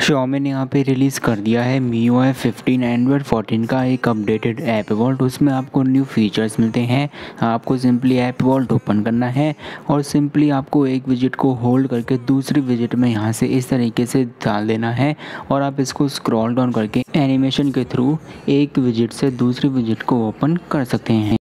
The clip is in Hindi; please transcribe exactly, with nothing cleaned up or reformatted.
Xiaomi ने यहाँ पे रिलीज़ कर दिया है M I U I fifteen Android fourteen का एक अपडेटेड ऐप वॉल्ट। उसमें आपको न्यू फीचर्स मिलते हैं। आपको सिंपली ऐप वॉल्ट ओपन करना है और सिंपली आपको एक विजिट को होल्ड करके दूसरी विजिट में यहाँ से इस तरीके से डाल देना है और आप इसको स्क्रॉल डाउन करके एनिमेशन के थ्रू एक विजिट से दूसरी विजिट को ओपन कर सकते हैं।